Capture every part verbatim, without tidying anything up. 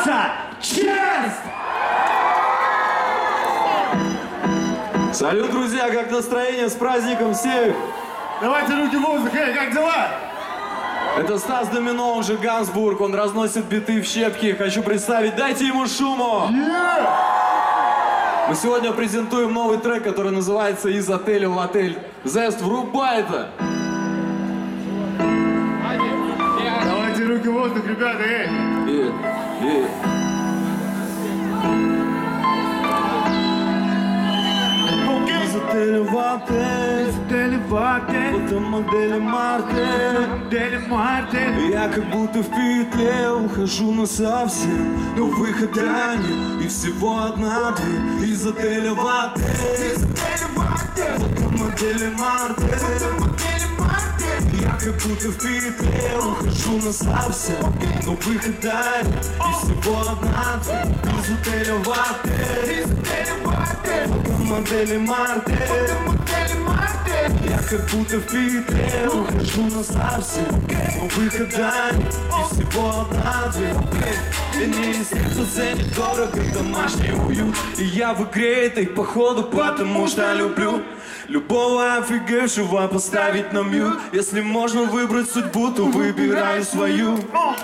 наша честь! Салют, друзья, как настроение? С праздником всех! Давайте руки в воздух, эй, как дела? Это Стас Домино, он же Гансбург, он разносит биты в щепки. Хочу представить, дайте ему шуму! Yeah! Мы сегодня презентуем новый трек, который называется «Из отеля в отель». Зест, врубай это! Давайте руки в воздух, ребята, эй! Yeah, yeah. Из отеля в отель, Из отеля в отель, будто модели Мартель. модели Мартель. Я как будто в петле ухожу насовсем, но выхода нет, и всего одна дверь. Из отеля в отель, Из отеля в отель, будто модели Мартель. модели Мартель. Я как будто в петле ухожу насовсем, но выхода нет, и всего одна дверь. Из отеля в отель, Из отеля в отель, будто модели Мартель. модели Мартель. Я как будто в петле ухожу насовсем, но выхода нет, и всего одна дверь. И не из тех, кто ценит дорого домашний уют. И я в игре этой походу, потому что люблю любого офигевшего поставить на мьют. Если можно выбрать судьбу, то выбираю свою.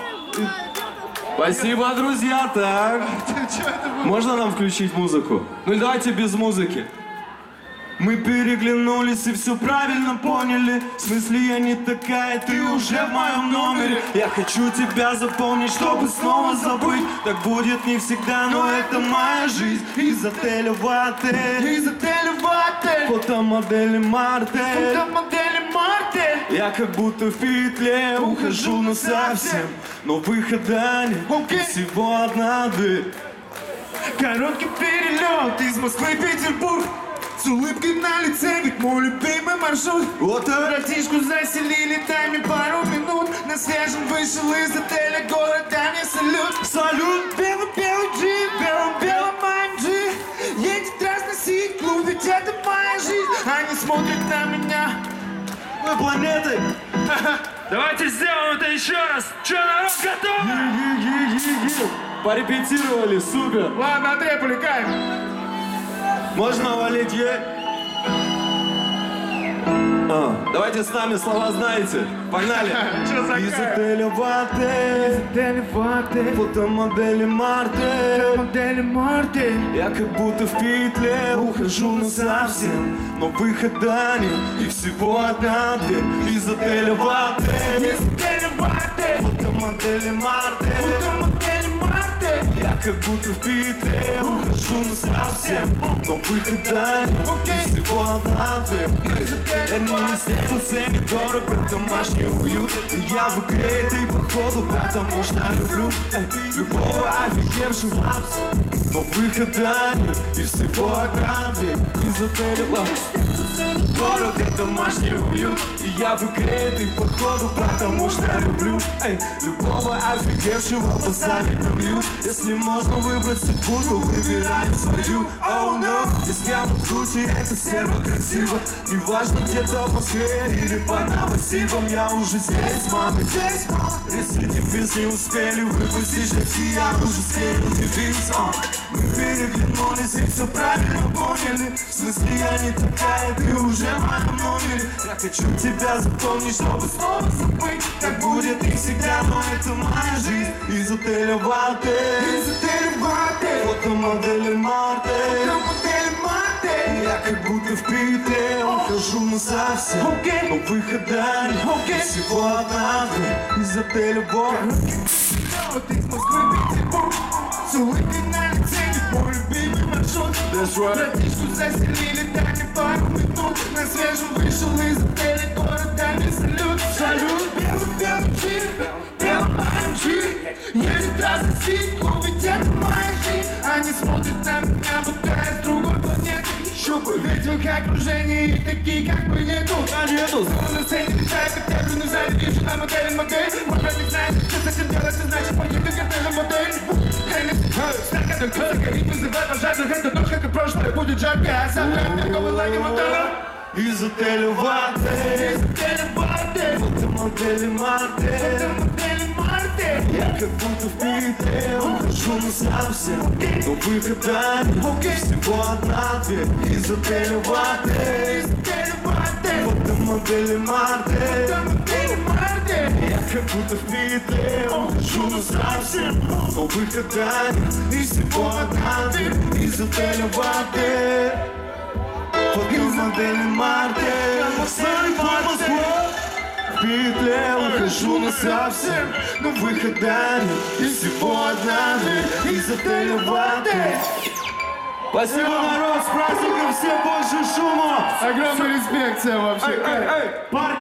Спасибо, друзья, так. Можно нам включить музыку? Ну или давайте без музыки. Мы переглянулись и все правильно поняли. В смысле, я не такая, ты уже в моем номере. Я хочу тебя запомнить, чтобы снова забыть. Так будет не всегда, но это моя жизнь. Из отеля в отель, Из отеля в отель, фотомодели Мартель. модели Мартель. Я как будто в петле ухожу насовсем, но выхода нет, Окей. всего одна дверь. Короткий перелет из Москвы в Петербург. С улыбкой на лице, ведь мой любимый маршрут. Вот так. Братишку заселили, дай мне пару минут. На свежем вышел из отеля, город, дай мне салют. Салют! Белый-белый джип, белым-белым эй эм джи. Едет разносить клуб, ведь это моя жизнь. Они смотрят на меня. Мы планеты! Давайте сделаем это еще раз. Че, народ, готов? Е-е-е-е-е. Порепетировали, супер! Ладно, отрепали, кайф. Можно валить е? А, давайте с нами слова знаете. Погнали! Че за Из кайф? отеля в отель, Отель в отель, фотомодели Мартель. модели Мартель. Я как будто в петле ухожу насовсем, но выхода нет, и всего одна дверь. Из отеля в отель, Из отеля в отель, фотомодели Мартель. модели Мартель. Я как будто в петле ухожу насовсем, но выхода нет, и всего одна дверь. Я не из тех, кто ценит дорого домашний уют. И я в игре этой походу, потому что люблю эй, любого офигевшего, но выхода нет, и всего одна дверь. Из отеля в дорого домашний уют. И я в игре этой походу, потому что люблю эй, любого офигевшего поставить на мьют. Если можно выбрать судьбу, то выбираю свою. Oh no, если я в вкусе, это серво красиво. Неважно, где-то в Москве или по Новосибам. Я уже здесь, мама, здесь, мама. Если девиз не успели выпустить такси, я уже склеил девиз. Мы переглянулись и все правильно поняли. В смысле, я не такая, ты уже в моем номере. Я хочу тебя запомнить, чтобы снова забыть. Так будет не всегда, но это моя жизнь. Из отеля в отель, Из отеля в отель, фотомодели Мартель. модели Мартель. Я как будто в петле ухожу насовсем, Окей. но выхода нет, Окей. всего одна дверь. Из отеля в отель. Вот из Москвы в Петербург. С улыбкой на лице, ведь мой любимый маршрут. That's right. Братишку заселили, дай мне пару минут. На свежем вышел из отеля, город, дай мне салют. Салют, белый-белый джип, белым эй эм джи. Едет разносить клуб, ведь это моя жизнь. Они смотрят на меня, будто я с другой планеты. Еще бы видел окружение, и такие как бы нету. А нету. На сцене летает, как я на зале, вижу на модели модель. Мой братик знает, что с этим делать, и значит поеду к отелю модель. Снег это кто горит, вызывает пожарных, это ночь, как и прошлое, будет жарко, а завтра такого лаги мотора. Из отеля в отель, Из отеля в отель, фотомодели Мартель. модели Мартель. Я как будто в петле ухожу насовсем, но выхода нет, всего одна дверь. Из отеля в отель, фотомодели модель. Я как будто в петле ухожу насовсем, но выхода нет, и всего одна дверь. Из отеля в отель, фотомодели модель. В петле ухожу насовсем, но выхода нет, и всего одна дверь. Из отеля в отель. Спасибо, народ, с праздником, всем больше шума. Огромный респект всем вообще. Эй, эй, эй.